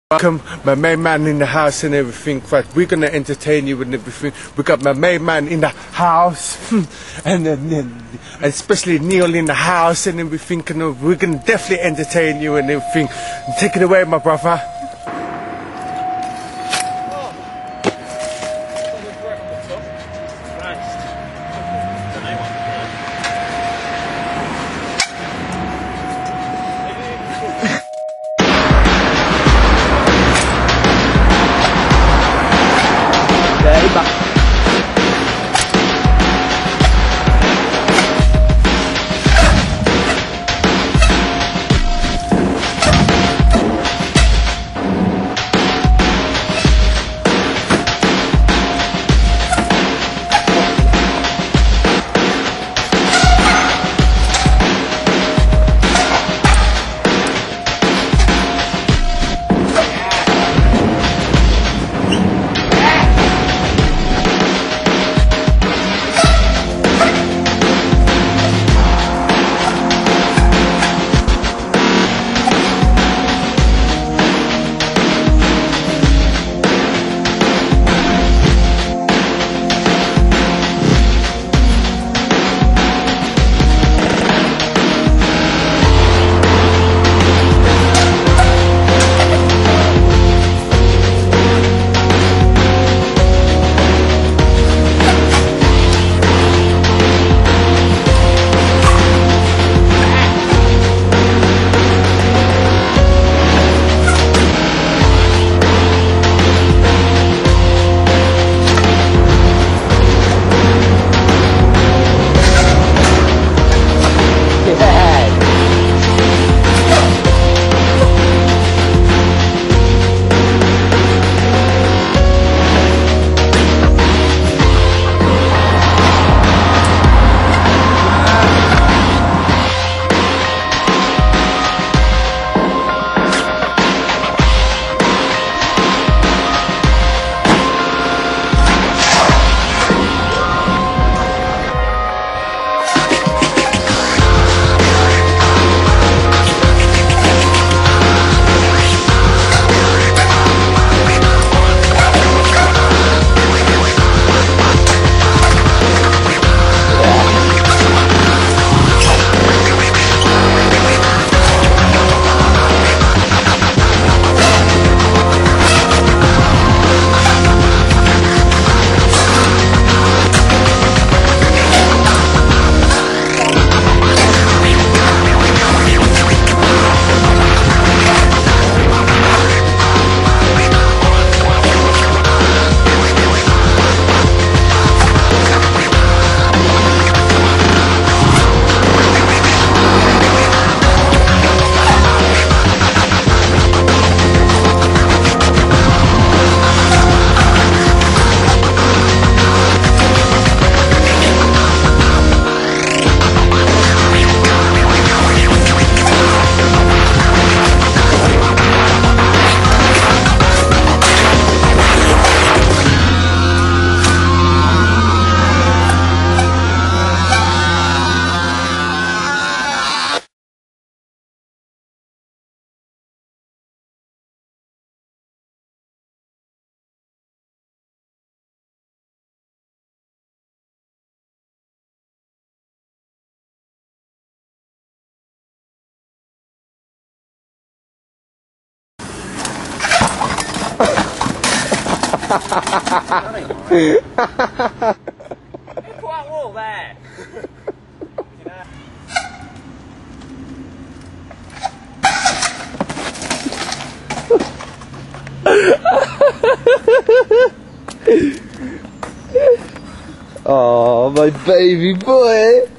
Welcome, my main man in the house and everything. But we're gonna entertain you and everything. We got my main man in the house, and especially Neil in the house and everything. And we're gonna definitely entertain you and everything. Take it away, my brother. Oh, my baby boy.